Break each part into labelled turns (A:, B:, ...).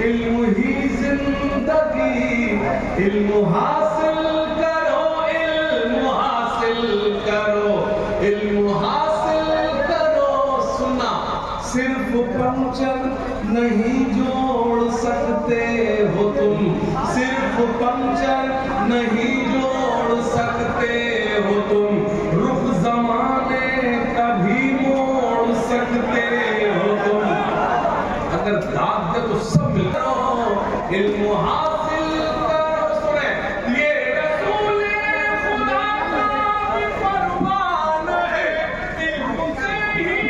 A: इल्म ही जिंदगी, इल्म हासिल करो, इल्म हासिल करो, इल्म हासिल करो। सुना, सिर्फ पंचर नहीं जोड़ सकते हो तुम, सिर्फ पंचर नहीं जोड़ सकते हो तुम, रुख ज़माने कभी मोड़ सकते हो तुम। अगर दाद दे तो सब मिल करो, इल्म हासिल करो। सुने, ये रसूल खुदा का फरमान है, इल्म से ही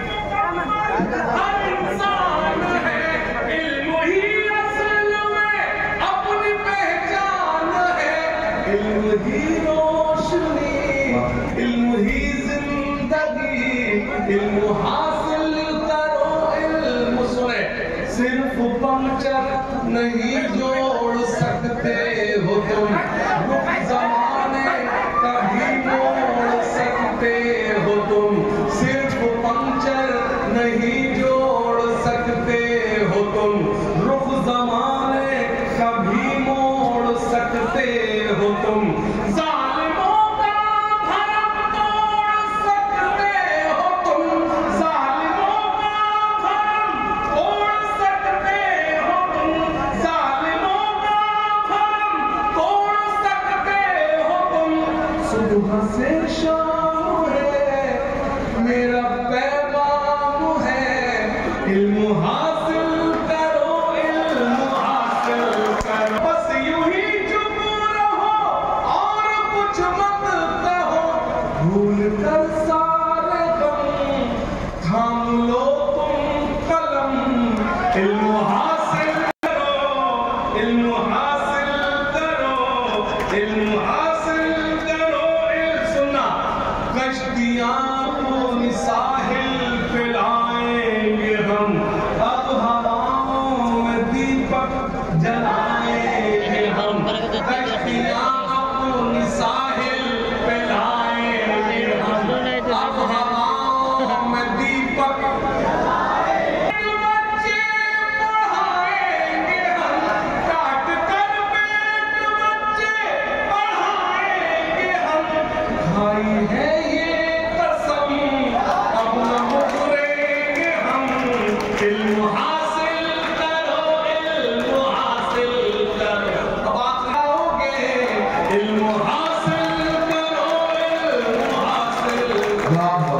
A: हर इंसान है, इल्म ही असल में अपनी पहचान है, इल्म ही रोशनी, इल्म ही जिंदगी, इल्म हासिल करो, इल्म। सुने, सिर्फ पंचर नहीं जोड़ सकते हो तुम, रुख ज़माने कभी मोड़ सकते हो तुम, सिर्फ पंचर नहीं जोड़ सकते हो तुम, रुख ज़माने कभी मोड़ सकते हो तुम। ज़ालिमों का भरम तोड़ सकते हो तुम, ज़ालिमों का भरम तोड़ सकते हो तुम, ज़ालिमों का भरम तोड़ सकते हो तुम। सुबह से शाम है मेरा पैगाम है, इल्म हासिल करो, इल्म हासिल करो। बस यूं ही चुप रहो और कुछ मत कहो, भूल कर सारे गम थाम लो तुम कलम, इल्म हासिल करो, इल्म हासिल करो, इल्म हासिल करो। सुना, कश्तियां पूरी साहिल पे लाएंगे हम, अब हवाओं में दीपक जलाएंगे हम, कश्तियां पूरी साहिल पे लाएंगे हम, अब हवाओं में दीपक जलाएंगे। बच्चे पढ़ाएंगे हम, काट कर पेट बच्चे पढ़ाएंगे हम, भाई है ये कसम अब न मुकरेंगे हम, इल्म हासिल करो, इल्म हासिल करो। अब आप आओगे, इल्म हासिल करो, इल्म हासिल करो।